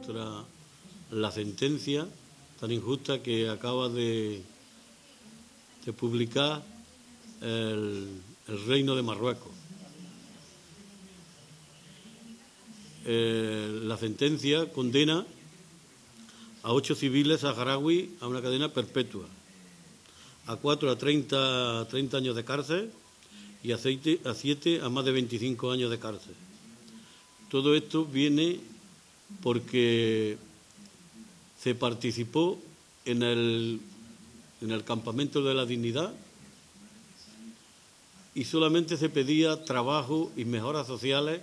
contra la sentencia tan injusta que acaba de publicar el Reino de Marruecos. La sentencia condena a 8 civiles saharauis a una cadena perpetua, a 4 a 30 años de cárcel y a 7 a más de 25 años de cárcel. Todo esto viene porque se participó en el campamento de la dignidad y solamente se pedía trabajo y mejoras sociales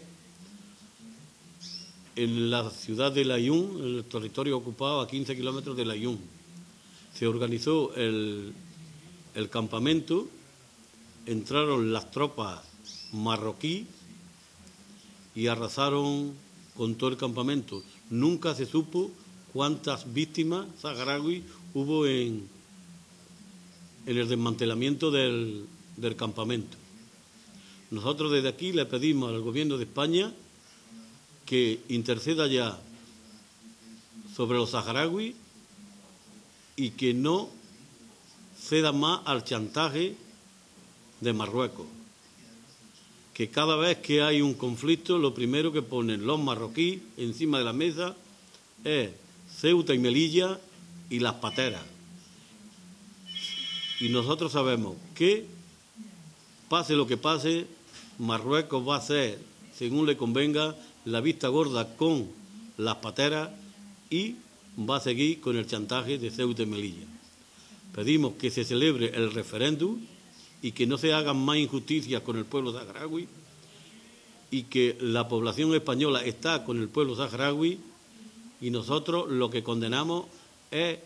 en la ciudad de Layún, en el territorio ocupado a 15 kilómetros de Layún. Se organizó el campamento, entraron las tropas marroquíes y arrasaron con todo el campamento. Nunca se supo cuántas víctimas saharauis hubo en el desmantelamiento del campamento. Nosotros desde aquí le pedimos al Gobierno de España que interceda ya sobre los saharauis y que no ceda más al chantaje de Marruecos. Que cada vez que hay un conflicto, lo primero que ponen los marroquíes encima de la mesa es Ceuta y Melilla y las pateras. Y nosotros sabemos que, pase lo que pase, Marruecos va a hacer, según le convenga, la vista gorda con las pateras y va a seguir con el chantaje de Ceuta y Melilla. Pedimos que se celebre el referéndum y que no se hagan más injusticias con el pueblo saharaui y que la población española está con el pueblo saharaui y nosotros lo que condenamos es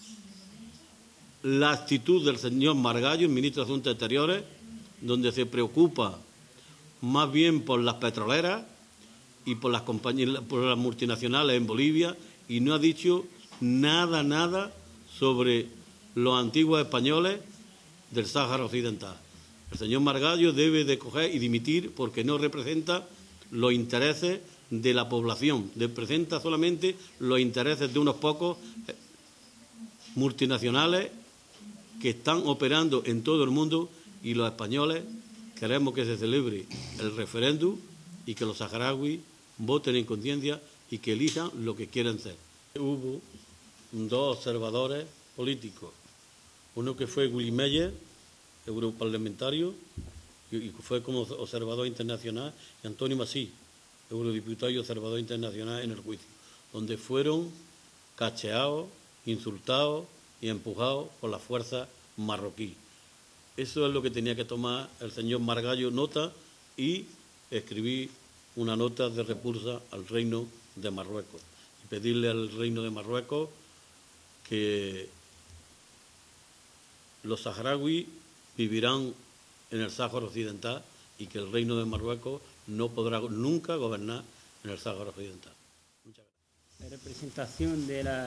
la actitud del señor Margallo, el ministro de Asuntos Exteriores, donde se preocupa más bien por las petroleras y por las compañías, por las multinacionales en Bolivia, y no ha dicho nada sobre los antiguos españoles del Sáhara Occidental. El señor Margallo debe de coger y dimitir porque no representa los intereses de la población, representa solamente los intereses de unos pocos multinacionales que están operando en todo el mundo, y los españoles queremos que se celebre el referéndum y que los saharauis voten en conciencia y que elijan lo que quieren ser. Hubo 2 observadores políticos, uno que fue Willy Meyer, europarlamentario, y fue como observador internacional, y Antonio Masí, eurodiputado y observador internacional en el juicio, donde fueron cacheados, insultados y empujados por las fuerzas marroquíes. Eso es lo que tenía que tomar el señor Margallo nota y escribir una nota de repulsa al Reino de Marruecos y pedirle al Reino de Marruecos que los saharauis vivirán en el Sáhara Occidental y que el Reino de Marruecos no podrá nunca gobernar en el Sáhara Occidental. Muchas gracias. En representación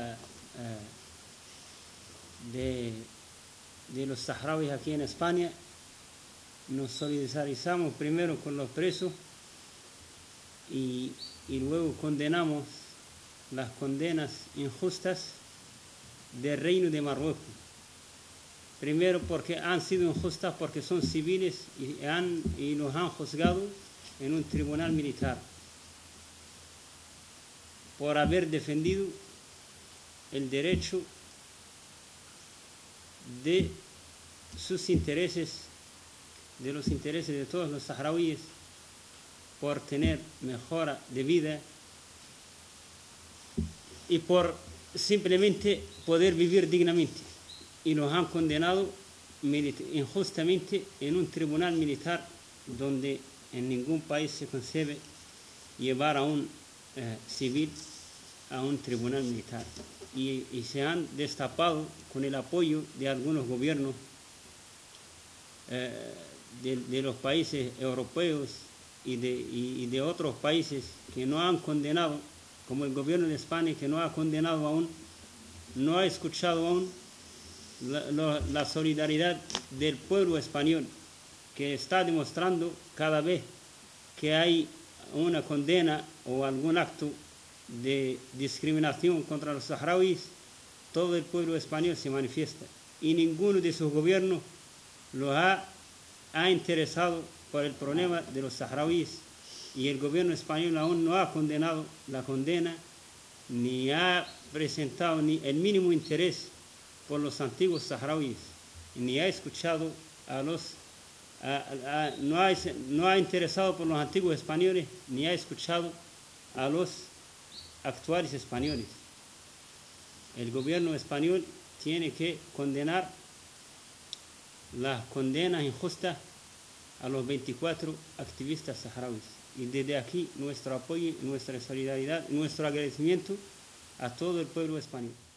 de los saharauis aquí en España, nos solidarizamos primero con los presos y luego condenamos las condenas injustas del Reino de Marruecos. Primero porque han sido injustas porque son civiles y los han juzgado en un tribunal militar por haber defendido el derecho de sus intereses, de los intereses de todos los saharauíes, por tener mejora de vida y por simplemente poder vivir dignamente. Y nos han condenado injustamente en un tribunal militar donde en ningún país se concebe llevar a un civil a un tribunal militar. Y se han destapado con el apoyo de algunos gobiernos de los países europeos y de otros países que no han condenado, como el gobierno de España, que no ha condenado aún, no ha escuchado aún la solidaridad del pueblo español, que está demostrando cada vez que hay una condena o algún acto de discriminación contra los saharauis, todo el pueblo español se manifiesta y ninguno de sus gobiernos ha interesado por el problema de los saharauis, y el gobierno español aún no ha condenado la condena ni ha presentado ni el mínimo interés por los antiguos saharauis, ni ha escuchado no ha interesado por los antiguos españoles, ni ha escuchado a los actuales españoles. El gobierno español tiene que condenar las condenas injustas a los 24 activistas saharauis. Y desde aquí nuestro apoyo, nuestra solidaridad, nuestro agradecimiento a todo el pueblo español.